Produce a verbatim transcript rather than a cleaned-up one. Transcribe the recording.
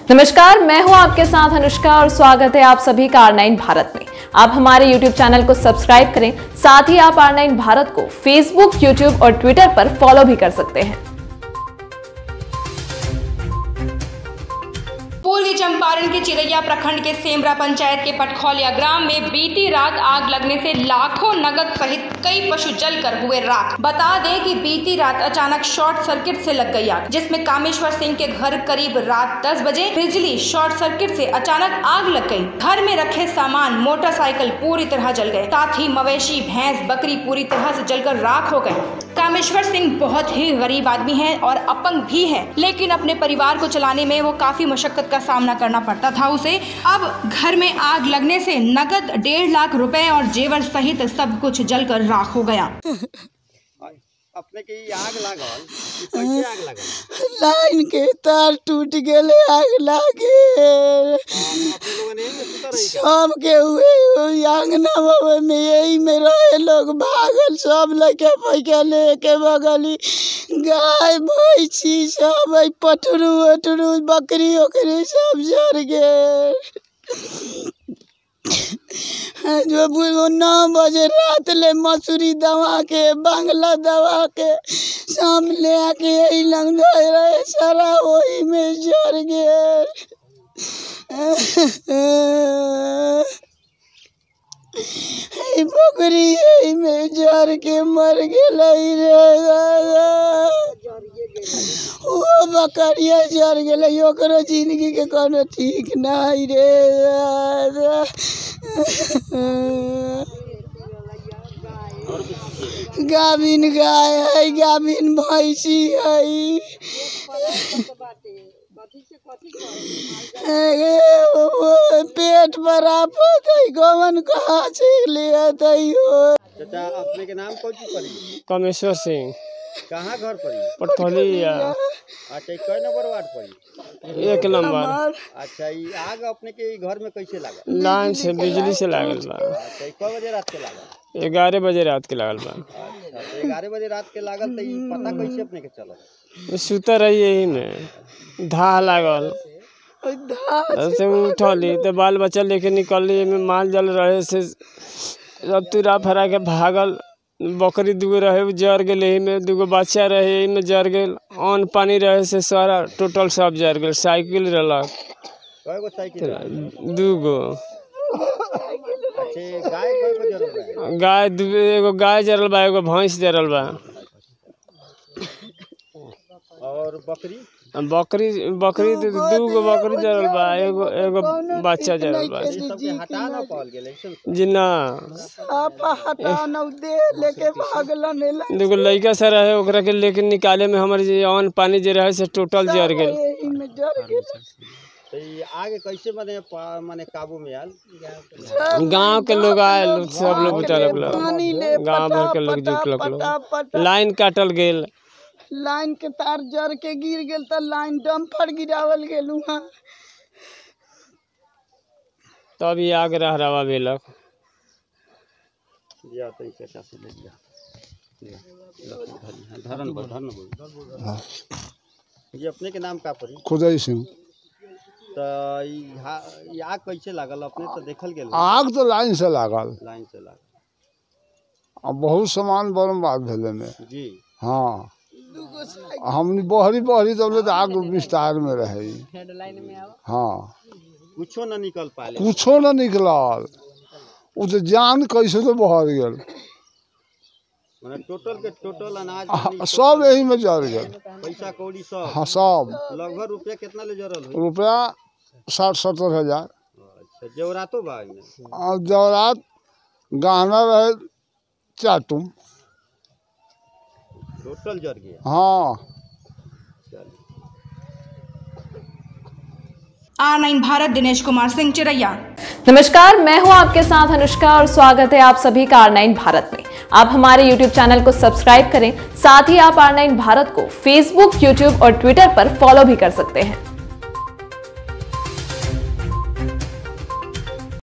नमस्कार, मैं हूं आपके साथ अनुष्का और स्वागत है आप सभी का आर नाइन भारत में। आप हमारे यूट्यूब चैनल को सब्सक्राइब करें, साथ ही आप आर नाइन भारत को फेसबुक, यूट्यूब और ट्विटर पर फॉलो भी कर सकते हैं। पूर्वी चंपारण के चिरैया प्रखंड के सेमरा पंचायत के पटखौलिया ग्राम में बीती रात आग लगने से लाखों नगद सहित कई पशु जलकर हुए राख। बता दें कि बीती रात अचानक शॉर्ट सर्किट से लग गई आग, जिसमें कामेश्वर सिंह के घर करीब रात दस बजे बिजली शॉर्ट सर्किट से अचानक आग लग गई। घर में रखे सामान, मोटरसाइकिल पूरी तरह जल गए, साथ ही मवेशी, भैंस, बकरी पूरी तरह से जलकर राख हो गए। कामेश्वर सिंह बहुत ही गरीब आदमी है और अपंग भी है, लेकिन अपने परिवार को चलाने में वो काफी मशक्कत का सामना करना पड़ता था उसे। अब घर में आग लगने से नगद डेढ़ लाख रुपए और जेवर सहित सब कुछ जलकर राख हो गया। अपने के आग लागल, कैसे आग लागल? लाइन के तार टूट गए, आग लागे सब के हुए आंगना में, यही में रहे लोग, भागल सब लड़के पैके लेके बगली, गाय भैंसी सब, पटरू वटरू बकरी ओकरी सब जर गए। जो नौ बजे रात ले मसूरी दवा के, बांग्ला दवा के, शाम ले आके यही लंग रहे सारा, वही में जर गए। बकरी यही में जर के मर गई रे, वो बकरिया जर गई, ओकरो जिंदगी के कोनो ठीक नहीं रे। गाभिन गाय है, गाभिन भैंसी है, पेट पर आफत है, गवन कहाँ से लिया हो। चाचा, अपने के नाम कौन सी पड़ी? कामेश्वर सिंह। कहाँ घर पड़ी? पटखौलिया। अच्छा, कई नंबर वार्ड पड़ी? एक नंबर। अच्छा, ये आग अपने के घर में कैसे लगा? लाइन से, बिजली से लागल बा। अच्छा, कई बजे रात के लगा? ग्यारह बजे रात के लागल बा। अच्छा, ग्यारह बजे रात के लागल तो पता कैसे अपने के चला? सुता रही यही में, धा लागल, से उठली तो बाल बच्चा लेके निकलली, में माल जल रहे से सब तुरा फरा के भागल। बकरी दूगो रहे जर गए, में दूगो बच्चा रहे में जर गए, अन्न पानी रहे से सारा टोटल सब जर गए। साइकिल रहलक दूगो, गाय एगो गाय जरल बा, एगो भैंस जरल बा, और बकरी बकरी बकरी दूगो बकरी जरल बा, एगो एगो बच्चा जरल बा। हटा ना पाल गेले जी ना, हटा न दे लेके भागलन। दूगो लड़का सा रहे, ओकरा के लेके निकाले में हमर जे अन्न पानी जे रहे से टोटल जर गेल। तो ये आगे कैसे माने माने काबू में आयल? गांव के लोग आयल, सब लोग उठलक, गांव भर के लोग जुटलक, लाइन काटल गेल, लाइन के तार जर के गिर गेल तो लाइन डम्फर गिरावल गेल वहाँ, तब ये आग रहरावा भेलक। ये अपने के नाम का पड़ी? खुदाई सिंह। तो ये आग कैसे लागल? अपने तो देखल गेल। आग तो लाइन से लागल, लाइन से लागल, अब बहुत सामान बर्बाद भेले में जी। हाँ, हमनी बहरी बहरी तब तो आग विस्तार में रहे। हाँ, कुछो न निकल पाए, कुछो न निकलल, उ तो जान कैसे तो बहर गल, टोटल के टोटल अनाज सब यही में जर गए, पैसा कौड़ी सब। हाँ, सब। लगभग रुपया कितना ले जरल? रुपया साठ सत्तर हजार। अच्छा, जेवरातो बा? जेवरात गहना रहे चाटू, टोटल जर गया। हाँ। R nine Bharat, Dinesh Kumar Singh, Chiraiya. नमस्कार, मैं हूं आपके साथ अनुष्का और स्वागत है आप सभी का आर नाइन भारत में। आप हमारे यूट्यूब चैनल को सब्सक्राइब करें, साथ ही आप आर नाइन भारत को फेसबुक, यूट्यूब और ट्विटर पर फॉलो भी कर सकते हैं।